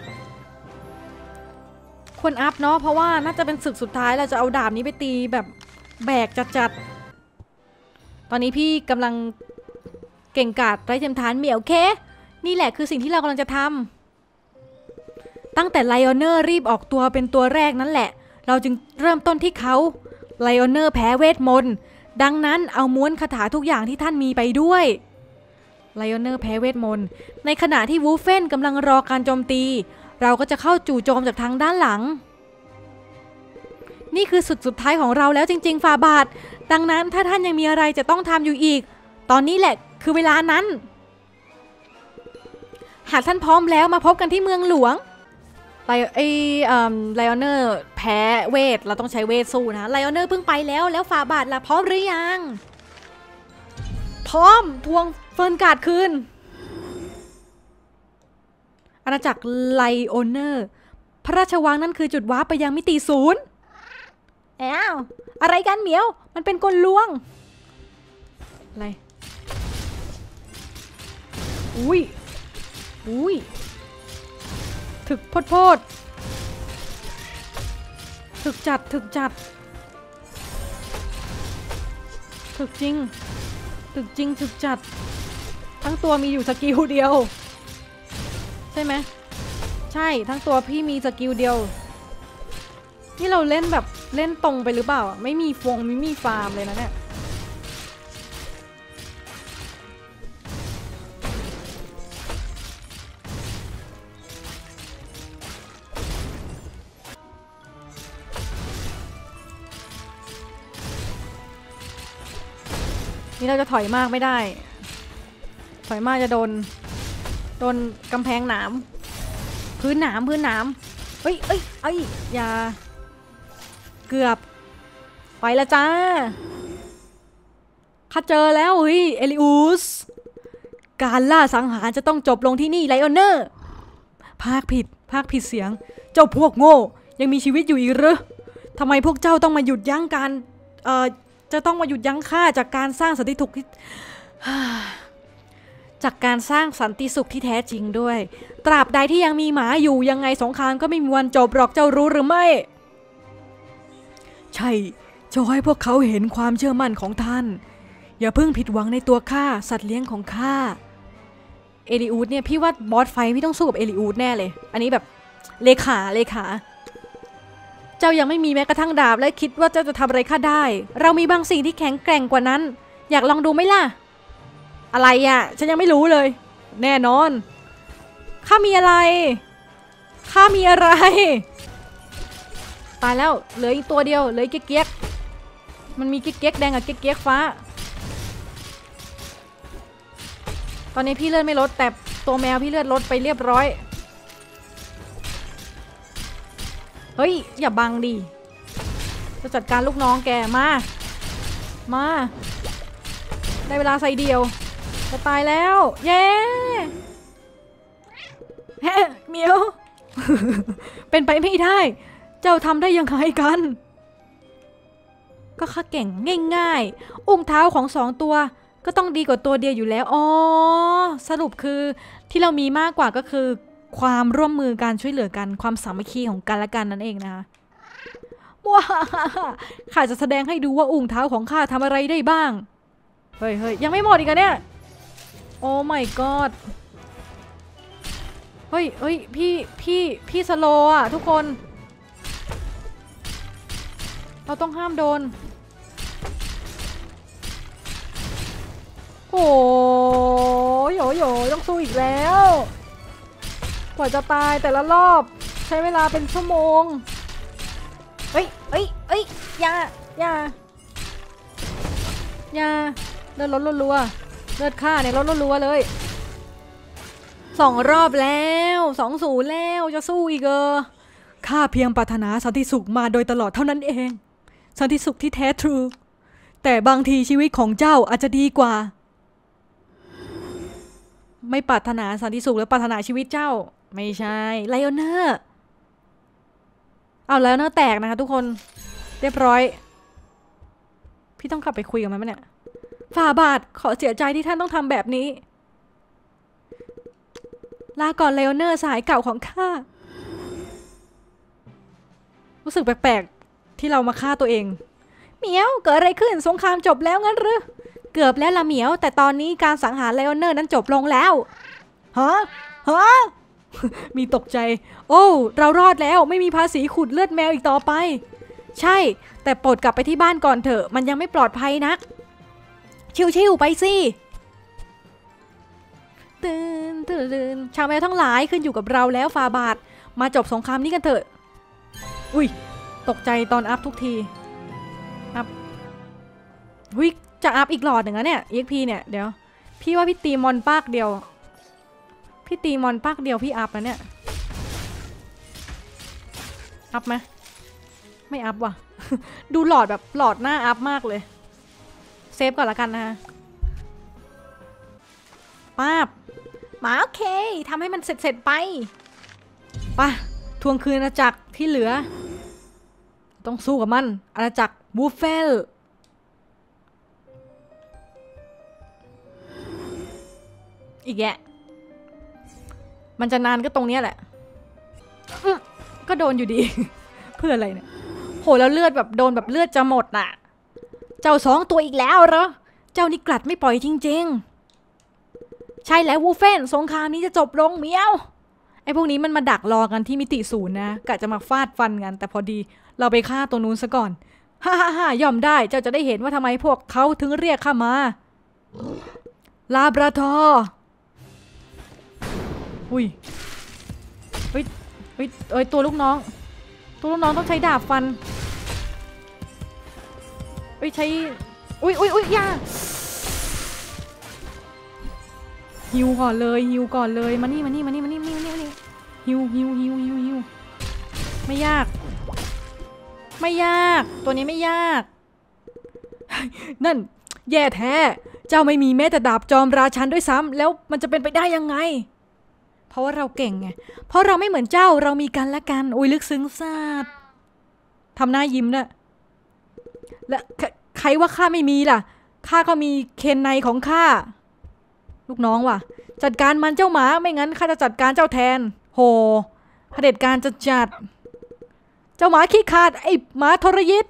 Speaker 1: ควรอัพเนาะเพราะว่าน่าจะเป็นศึกสุดท้ายเราจะเอาดาบนี้ไปตีแบบแบกจัดๆตอนนี้พี่กำลังเก่งกาจไร้เทียมทานเหมียวเคนี่แหละคือสิ่งที่เรากำลังจะทำตั้งแต่ไลออนเนอร์รีบออกตัวเป็นตัวแรกนั่นแหละเราจึงเริ่มต้นที่เขาไลออนเนอร์แพ้เวทมนต์ดังนั้นเอาม้วนคาถาทุกอย่างที่ท่านมีไปด้วยไลออนเนอร์แพ้เวทมนต์ในขณะที่วูฟเฟนกำลังรอการโจมตีเราก็จะเข้าจู่โจมจากทางด้านหลังนี่คือศึกสุดท้ายของเราแล้วจริงๆฝ่าบาทดังนั้นถ้าท่านยังมีอะไรจะต้องทำอยู่อีกตอนนี้แหละคือเวลานั้นหากท่านพร้อมแล้วมาพบกันที่เมืองหลวงไลออนเนอร์แพ้เวทเราต้องใช้เวทสู้นะไลออนเนอร์เพิ่งไปแล้วฝ่าบาทล่ะพร้อมหรือยังพร้อมทวงเฟิร์นการ์ดคืนอาณาจักรไลออนเนอร์พระราชวังนั่นคือจุดวาร์ปไปยังมิติศูนย์อะไรกันเหมียวมันเป็นกลลวงอะไรอุ้ยถึกโพดถึกจัดถึกจริงถึกจัดทั้งตัวมีอยู่สกิลเดียวใช่ไหมใช่ทั้งตัวพี่มีสกิลเดียวนี่เราเล่นแบบเล่นตรงไปหรือเปล่าไม่มีฟาร์มเลยนะเนี่ยนี่เราจะถอยมากไม่ได้ถอยมากจะโดนกำแพงหนามพื้นหนามเอ้ยอย่าเกือบไปละจ้าข้าเจอแล้วเอลิอุสการล่าสังหารจะต้องจบลงที่นี่ไลออนเนอร์ภาคผิดเสียงเจ้าพวกโง่ยังมีชีวิตอยู่อีกหรือทำไมพวกเจ้าต้องมาหยุดยั้งการจะต้องมาหยุดยั้งข้าจากการสร้างสันติสุขที่จากการสร้างสันติสุขที่แท้จริงด้วยตราบใดที่ยังมีหมาอยู่ยังไงสงครามก็ไม่มีวันจบหรอกเจ้ารู้หรือไม่ใช่จะให้พวกเขาเห็นความเชื่อมั่นของท่านอย่าเพิ่งผิดหวังในตัวข้าสัตว์เลี้ยงของข้าเอลิอูดเนี่ยพี่ว่าบอสไฟพี่ต้องสู้กับเอลิอูดแน่เลยอันนี้แบบเลขาเจ้ายังไม่มีแม้กระทั่งดาบและคิดว่าเจ้าจะทำอะไรข้าได้เรามีบางสิ่งที่แข็งแกร่งกว่านั้นอยากลองดูไหมล่ะอะไรอ่ะฉันยังไม่รู้เลยแน่นอนข้ามีอะไรตายแล้วเหลืออีกตัวเดียวเหลือเก๊กมันมีเก๊กแดงกับเก๊กฟ้าตอนนี้พี่เลือดไม่ลดแต่ตัวแมวพี่เลือดลดไปเรียบร้อยเฮ้ยอย่าบังดิจะจัดการลูกน้องแกมาได้เวลาใส่เดียวจะตายแล้วเย้เหมียว เป็นไปไม่ได้เจ้าทำได้ยังไงกันก็ข้าเก่งง่ายๆอุ้งเท้าของ2ตัวก็ต้องดีกว่าตัวเดียวอยู่แล้วสรุปคือที่เรามีมากกว่าก็คือความร่วมมือการช่วยเหลือกันความสามัคคีของกันและกันนั่นเองนะคะว้าข้าจะแสดงให้ดูว่าอุ้งเท้าของข้าทำอะไรได้บ้างเฮ้ยยังไม่หมดอีกอะเนี่ยโอ้ my god เฮ้ยพี่สโลอ่ะทุกคนเราต้องห้ามโดนโอ้โยต้องสู้อีกแล้วกว่าจะตายแต่ละรอบใช้เวลาเป็นชั่วโมงเฮ้ยอย่าเลือดลดรัวเลือดข้าเนี่ยลดรัวเลย2 รอบแล้ว2-0แล้วจะสู้อีกข้าเพียงปรารถนาสันติสุขมาโดยตลอดเท่านั้นเองสันติสุขที่แท้ทรูแต่บางทีชีวิตของเจ้าอาจจะดีกว่าไม่ปรารถนาสันติสุขหรือปรารถนาชีวิตเจ้าไม่ใช่ไลออนเนอร์เอาแล้วเนอร์แตกนะคะทุกคนเรียบร้อยพี่ต้องกลับไปคุยกับมันไหมเนี่ยฝ่าบาทขอเสียใจที่ท่านต้องทำแบบนี้ลาก่อนไลออนเนอร์สหายเก่าของข้ารู้สึกแปลกๆที่เรามาฆ่าตัวเองเหมียวเกิดอะไรขึ้นสงครามจบแล้วงั้นหรือเกือบแล้วละเหมียวแต่ตอนนี้การสังหารไลออนเนอร์นั้นจบลงแล้วฮะมีตกใจโอ้เรารอดแล้วไม่มีภาษีขุดเลือดแมวอีกต่อไปใช่แต่โปรดกลับไปที่บ้านก่อนเถอะมันยังไม่ปลอดภัยนักชิวๆไปสิตื่นชาวแมวทั้งหลายขึ้นอยู่กับเราแล้วฟาบาทมาจบสงครามนี้กันเถอะอุ้ยตกใจตอนอัพทุกทีอัพวิจะอัพอีกหลอดหนึ่งนะเนี่ย EXP เนี่ยเดี๋ยวพี่ว่าพี่ตีมอนปากเดียวพี่ตีมอนปากเดียวพี่อัพนะเนี่ยอัพไหมไม่อัพว่ะ ดูหลอดแบบหลอดหน้าอัพมากเลยเซฟก่อนละกันนะป้าบมาโอเคทำให้มันเสร็จไปป่ะทวงคืนอาณาจักรที่เหลือต้องสู้กับมันอาณาจักรบูฟเฟลอีกแยะมันจะนานก็ตรงนี้แหละก็โดนอยู่ดี เพื่ออะไรเนี่ยโหแล้วเลือดแบบโดนแบบเลือดจะหมดน่ะเจ้า2 ตัวอีกแล้วเหรอเจ้านี่กลัดไม่ปล่อยจริงๆใช่แล้ววูเฟนสงครามนี้จะจบลงเมียวไอ้พวกนี้มันมาดักรอกันที่มิติ0นะกะจะมาฟาดฟันกันแต่พอดีเราไปฆ่าตัวนู้นซะก่อนฮ่ายอมได้เจ้าจะได้เห็นว่าทำไมพวกเขาถึงเรียกข้ามาลาบราทออุ้ยเฮ้ยตัวลูกน้องต้องใช้ดาบฟันเฮ้ยใช้อุ้ยอย่าฮิวก่อนเลยมานี่ฮิวไม่ยากตัวนี้ไม่ยากนั่นแย่แท้เจ้าไม่มีแม้แต่ดาบจอมราชันด้วยซ้ำแล้วมันจะเป็นไปได้ยังไงเพราะว่าเราเก่งไงเพราะเราไม่เหมือนเจ้าเรามีกันและกันอุ้ยลึกซึ้งซาบทำหน้ายิ้มนะและใครว่าข้าไม่มีล่ะข้าก็มีเคนไนของข้าลูกน้องว่ะจัดการมันเจ้าหมาไม่งั้นข้าจะจัดการเจ้าแทนโหเผด็จการจะจัดเจ้าหมาขี้ขาดไอ้หมาทรยศ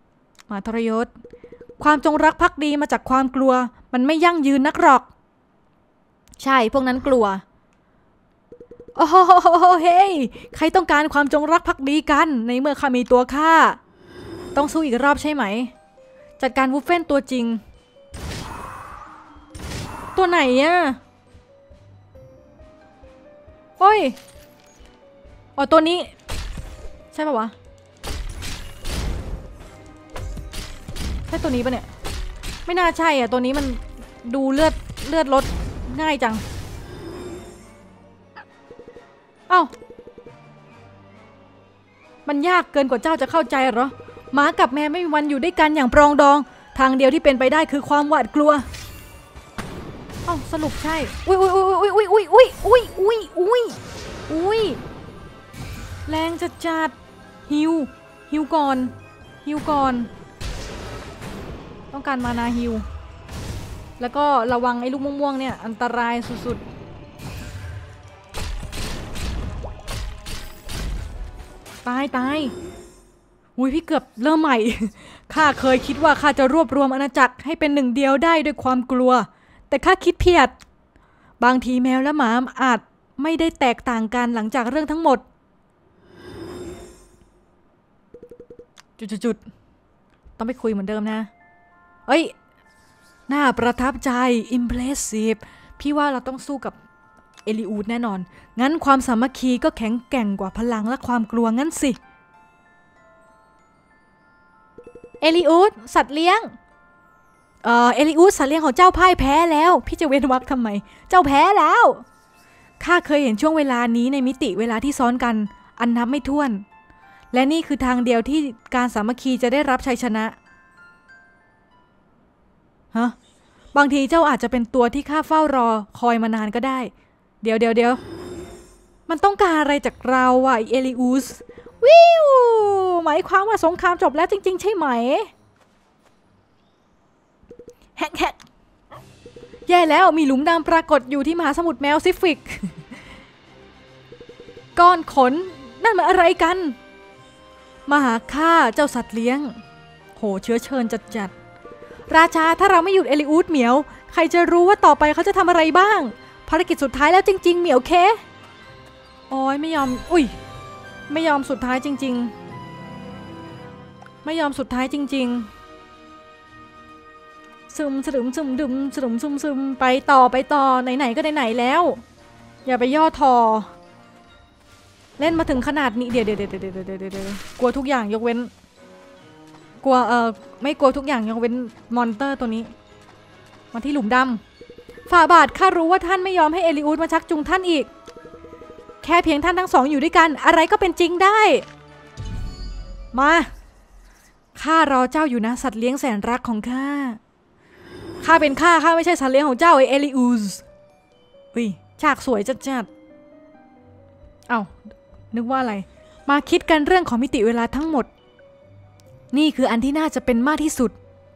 Speaker 1: ความจงรักภักดีมาจากความกลัวมันไม่ยั่งยืนนักหรอกใช่พวกนั้นกลัวโอ้โหเฮ้ยใครต้องการความจงรักภักดีกันในเมื่อข้ามีตัวข้าต้องสู้อีกรอบใช่ไหมจัดการวูฟเฟนตัวจริงตัวไหนอะโอ้ยอ๋อตัวนี้ใช่ป่าวะใช่ตัวนี้ปะเนี่ยไม่น่าใช่อ่ะตัวนี้มันดูเลือดลดง่ายจังเอ้ามันยากเกินกว่าเจ้าจะเข้าใจเหรอหมากับแมวไม่มีวันอยู่ด้วยกันอย่างปรองดองทางเดียวที่เป็นไปได้คือความหวาดกลัวเอ้าสรุปใช่อุ้ยแรงจัดฮิวก่อนต้องการมานาฮิวแล้วก็ระวังไอ้ลูกม่วงเนี่ยอันตรายสุดๆตายอุ้ยพี่เกือบเริ่มใหม่ ข้าเคยคิดว่าข้าจะรวบรวมอาณาจักรให้เป็นหนึ่งเดียวได้ด้วยความกลัวแต่ข้าคิดเพี้ยนบางทีแมวและหมาอาจไม่ได้แตกต่างกันหลังจากเรื่องทั้งหมดจุดต้องไปคุยเหมือนเดิมนะเอ้ยน่าประทับใจ impressive พี่ว่าเราต้องสู้กับเอลิอูดแน่นอนงั้นความสามัคคีก็แข็งแกร่งกว่าพลังและความกลัวงั้นสิเอลิอูดสัตว์เลี้ยงเอลิอูดสัตว์เลี้ยงของเจ้าพ่ายแพ้แล้วพี่จะเว้นวรรคทำไมเจ้าแพ้แล้วข้าเคยเห็นช่วงเวลานี้ในมิติเวลาที่ซ้อนกันอันนับไม่ถ้วนและนี่คือทางเดียวที่การสามัคคีจะได้รับชัยชนะฮะบางทีเจ้าอาจจะเป็นตัวที่ข้าเฝ้ารอคอยมานานก็ได้เดี๋ยวมันต้องการอะไรจากเราอะเอลิอุสวิวหมายความว่าสงครามจบแล้วจริงๆใช่ไหมแฮกแย่แล้วมีหลุมดำปรากฏอยู่ที่มหาสมุทรแมวซิฟิกก้อนขนนั่นมันอะไรกันมาหาข้าเจ้าสัตว์เลี้ยงโหเชื้อเชิญจัดราชาถ้าเราไม่หยุดเอลิอุสเหมียวใครจะรู้ว่าต่อไปเขาจะทำอะไรบ้างภารกิจสุดท้ายแล้วจริงๆเหมียวเคโอ้ยไม่ยอมไม่ยอมสุดท้ายจริงๆไม่ยอมสุดท้ายจริงๆซึมไปต่อไหนๆก็ไหนๆแล้วอย่าไปย่อทอเล่นมาถึงขนาดนี้เดี๋ยวกลัวทุกอย่างยกเว้นกลัวไม่กลัวทุกอย่างยกเว้นมอนเตอร์ตัวนี้มาที่หลุมดำฝ่าบาทข้ารู้ว่าท่านไม่ยอมให้เอลิอุสมาชักจูงท่านอีกแค่เพียงท่านทั้งสองอยู่ด้วยกันอะไรก็เป็นจริงได้มาข้ารอเจ้าอยู่นะสัตว์เลี้ยงแสนรักของข้าเป็นข้าไม่ใช่สัตว์เลี้ยงของเจ้าไอเอลิอุสฉากสวยจัดเอ้านึกว่าอะไรมาคิดกันเรื่องของมิติเวลาทั้งหมดนี่คืออันที่น่าจะเป็นมากที่สุด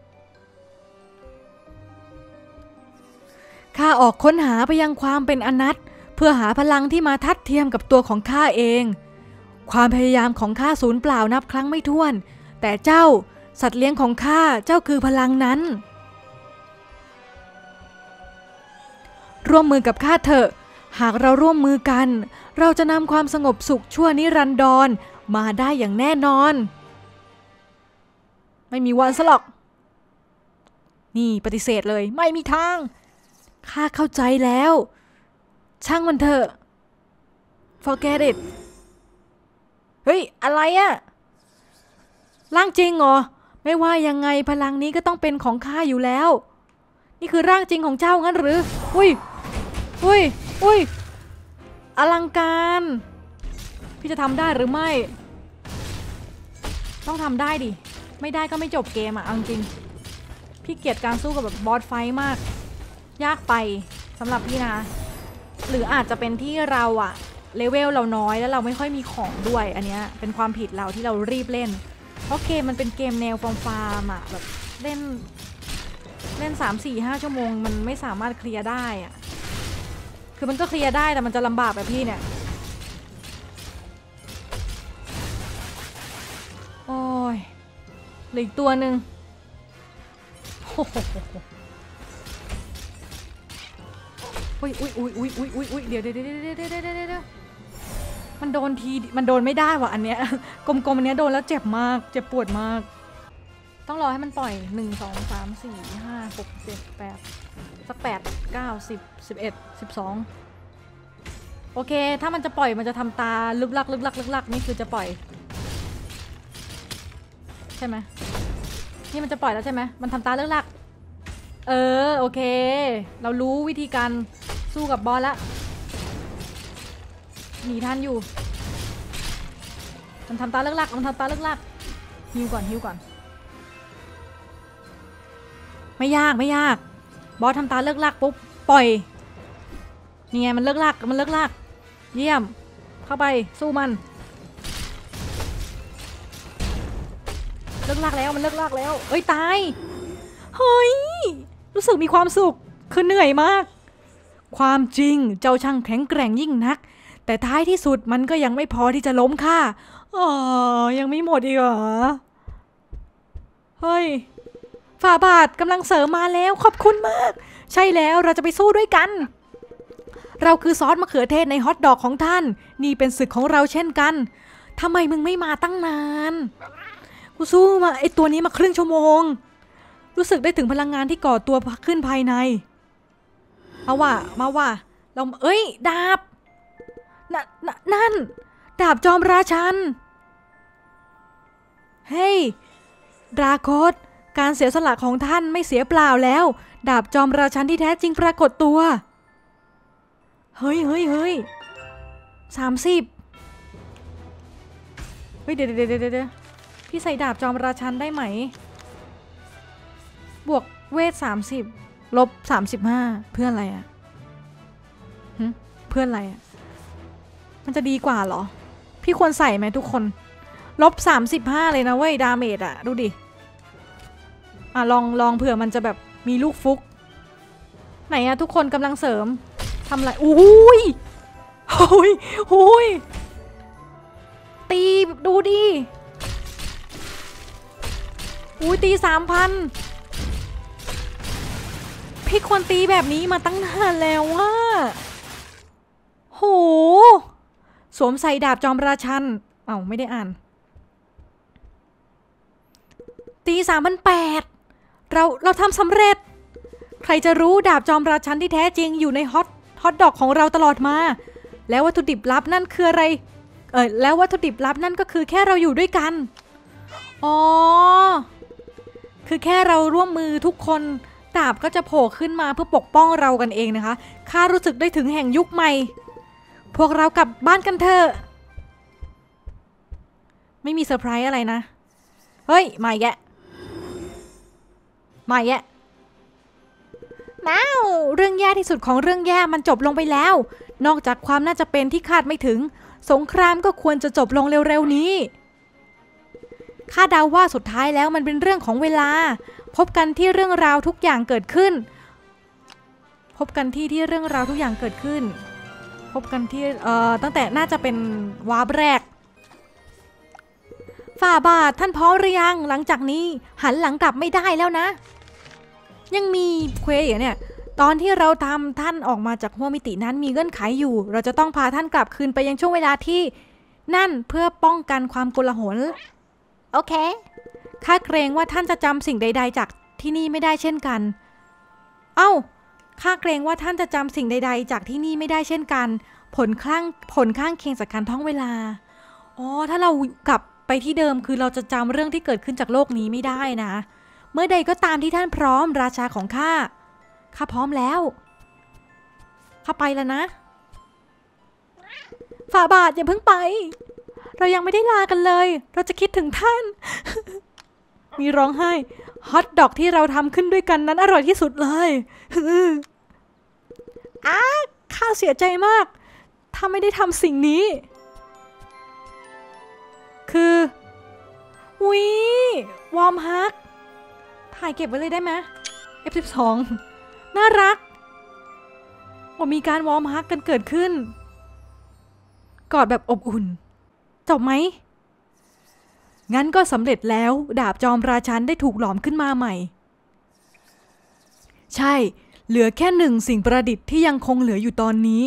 Speaker 1: ข้าออกค้นหาไปยังความเป็นอนัตเพื่อหาพลังที่มาทัดเทียมกับตัวของข้าเองความพยายามของข้าสูญเปล่านับครั้งไม่ถ้วนแต่เจ้าสัตว์เลี้ยงของข้าเจ้าคือพลังนั้นร่วมมือกับข้าเถอะหากเราร่วมมือกันเราจะนำความสงบสุขชั่วนิรันดรมาได้อย่างแน่นอนไม่มีวันซะหรอกนี่ปฏิเสธเลยไม่มีทางข้าเข้าใจแล้วช่างมันเถอะ forget it เฮ้ยอะไรอะร่างจริงเหรอไม่ว่ายังไงพลังนี้ก็ต้องเป็นของข้าอยู่แล้วนี่คือร่างจริงของเจ้างั้นหรืออุ้ยอลังการพี่จะทำได้หรือไม่ต้องทำได้ดิไม่ได้ก็ไม่จบเกมอ่ะเอาจริงพี่เกลียดการสู้กับแบบบอสไฟท์มากยากไปสำหรับพี่นะหรืออาจจะเป็นที่เราอะเลเวลเราน้อยแล้วเราไม่ค่อยมีของด้วยอันเนี้ยเป็นความผิดเราที่เรารีบเล่นเพราะเกมมันเป็นเกมแนวฟาร์มอะแบบเล่น 3-4-5 ชั่วโมงมันไม่สามารถเคลียร์ได้อะคือมันก็เคลียร์ได้แต่มันจะลำบากแบบพี่เนี่ยโอ้ยเหลืออีกตัวหนึ่งอุ้ยเดี๋ยวมันโดนทีมันโดนไม่ได้ว่ะอันเนี้ยกลมๆอันเนี้ยโดนแล้วเจ็บมากเจ็บปวดมากต้องรอให้มันปล่อย1 2 3 4 5 6 7 8สัก8 9 10 11 12โอเคถ้ามันจะปล่อยมันจะทำตาลึกลักนี่คือจะปล่อยใช่ไหมนี่มันจะปล่อยแล้วใช่ไหมมันทำตาลึกลักโอเคเรารู้วิธีการสู้กับบอสแล้วหนีทันอยู่มันทำตาเลิกลักฮิวก่อนไม่ยากบอสทำตาเลิกลักปุ๊บปล่อยนี่ไงมันเลิกลักเยี่ยมเข้าไปสู้มันเลิกลักแล้วมันเลิกลักแล้วเอ้ยตายเฮ้ยรู้สึกมีความสุขคือเหนื่อยมากความจริงเจ้าช่างแข็งแกร่งยิ่งนักแต่ท้ายที่สุดมันก็ยังไม่พอที่จะล้มข้ายังไม่หมดอีกเหรอเฮ้ยฝ่าบาทกำลังเสริมมาแล้วขอบคุณมากใช่แล้วเราจะไปสู้ด้วยกันเราคือซอสมะเขือเทศในฮอทดอกของท่านนี่เป็นศึกของเราเช่นกันทำไมมึงไม่มาตั้งนานกูสู้มาไอตัวนี้มาครึ่งชั่วโมงรู้สึกได้ถึงพลังงานที่ก่อตัวขึ้นภายในมาว่ะเราดาบนั่นดาบจอมราชันเฮ้ยดราโคสการเสียสละของท่านไม่เสียเปล่าแล้วดาบจอมราชันที่แท้จริงปรากฏตัวเฮ้ย30เฮ้ยเดี๋ยวพี่ใส่ดาบจอมราชันได้ไหมบวกเวท30ลบ35เพื่ออะไรอะเพื่ออะไรอะมันจะดีกว่าเหรอพี่ควรใส่ไหมทุกคน-35เลยนะเว้ยดาเมจอะดูดิลองเผื่อมันจะแบบมีลูกฟุกไหนอะทุกคนกำลังเสริมทำอะไรอุ้ยตีดูดิตี 3,000พี่ควรตีแบบนี้มาตั้งนานแล้วว่าโหสวมใส่ดาบจอมราชันไม่ได้อ่านตี3,800เราทำสำเร็จใครจะรู้ดาบจอมราชันที่แท้จริงอยู่ในฮอตดอกของเราตลอดมาแล้ววัตถุดิบลับนั่นคืออะไรแล้ววัตถุดิบลับนั่นก็คือแค่เราอยู่ด้วยกันคือแค่เราร่วมมือทุกคนดาบก็จะโผล่ขึ้นมาเพื่อปกป้องเรากันเองนะคะข้ารู้สึกได้ถึงแห่งยุคใหม่พวกเรากลับบ้านกันเถอะไม่มีเซอร์ไพรส์อะไรนะเฮ้ยมาแยะเรื่องแย่ที่สุดของเรื่องแย่มันจบลงไปแล้วนอกจากความน่าจะเป็นที่คาดไม่ถึงสงครามก็ควรจะจบลงเร็วๆนี้ข้าเดาว่าสุดท้ายแล้วมันเป็นเรื่องของเวลาพบกันที่เรื่องราวทุกอย่างเกิดขึ้นพบกันที่เรื่องราวทุกอย่างเกิดขึ้นพบกันที่ตั้งแต่น่าจะเป็นวาร์ปแรกฝ่าบาทท่านพร้อมหรือยังหลังจากนี้หันหลังกลับไม่ได้แล้วนะยังมีเควสเนี่ยตอนที่เราทำท่านออกมาจากห้วงมิตินั้นมีเงื่อนไขอยู่เราจะต้องพาท่านกลับคืนไปยังช่วงเวลาที่นั่นเพื่อป้องกันความโกลาหลโอเคข้าเกรงว่าท่านจะจำสิ่งใดๆจากที่นี่ไม่ได้เช่นกันข้าเกรงว่าท่านจะจำสิ่งใดๆจากที่นี่ไม่ได้เช่นกันผลข้างเคียงจากการท่องเวลาถ้าเรากลับไปที่เดิมคือเราจะจำเรื่องที่เกิดขึ้นจากโลกนี้ไม่ได้นะเมื่อใดก็ตามที่ท่านพร้อมราชาของข้าพร้อมแล้วข้าไปแล้วนะฝ่าบาทอย่าเพิ่งไปเรายังไม่ได้ลากันเลยเราจะคิดถึงท่าน มีร้องไห้ฮอทดอกที่เราทำขึ้นด้วยกันนั้นอร่อยที่สุดเลยข้าเสียใจมากถ้าไม่ได้ทำสิ่งนี้คือวอร์มฮักถ่ายเก็บไว้เลยได้ไหม F12 น่ารักมีการวอร์มฮักกันเกิดขึ้นกอดแบบอบอุ่นจบไหมงั้นก็สำเร็จแล้วดาบจอมราชันได้ถูกหลอมขึ้นมาใหม่ใช่เหลือแค่หนึ่งสิ่งประดิษฐ์ที่ยังคงเหลืออยู่ตอนนี้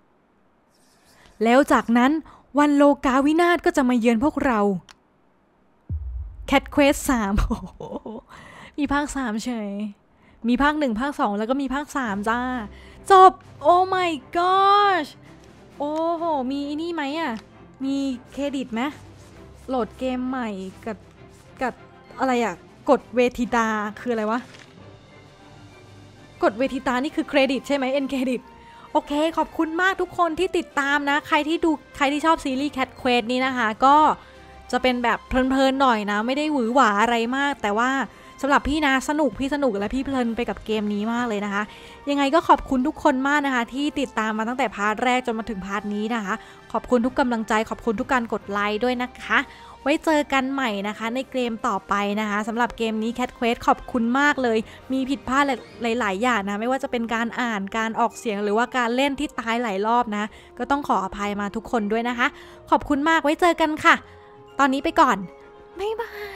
Speaker 1: แล้วจากนั้นวันโลกาวินาศก็จะมาเยือนพวกเราCat Quest 3มีภาค3เฉยมีภาค1ภาค2แล้วก็มีภาค3จ้าจบโอ้ my gosh โอ้โหมีนี่ไหมมีเครดิตไหมโหลดเกมใหม่กับอะไรกดเวทิตาคืออะไรวะกดเวทิตานี่คือเครดิตใช่ไหมเอ็นเครดิตโอเคขอบคุณมากทุกคนที่ติดตามนะใครที่ชอบซีรีส์ Cat Quest นี้นะคะก็จะเป็นแบบเพลินๆหน่อยนะไม่ได้หวือหวาอะไรมากแต่ว่าสำหรับพี่นะพี่สนุกและพี่เพลินไปกับเกมนี้มากเลยนะคะยังไงก็ขอบคุณทุกคนมากนะคะที่ติดตามมาตั้งแต่พาร์ทแรกจนมาถึงพาร์ทนี้นะคะขอบคุณทุกกำลังใจขอบคุณทุกการกดไลค์ด้วยนะคะไว้เจอกันใหม่นะคะในเกมต่อไปนะคะสำหรับเกมนี้ Cat Quest ขอบคุณมากเลยมีผิดพลาดหลายๆอย่างนะไม่ว่าจะเป็นการอ่านการออกเสียงหรือว่าการเล่นที่ตายหลายรอบนะก็ต้องขออภัยมาทุกคนด้วยนะคะขอบคุณมากไว้เจอกันค่ะตอนนี้ไปก่อนบ๊ายบาย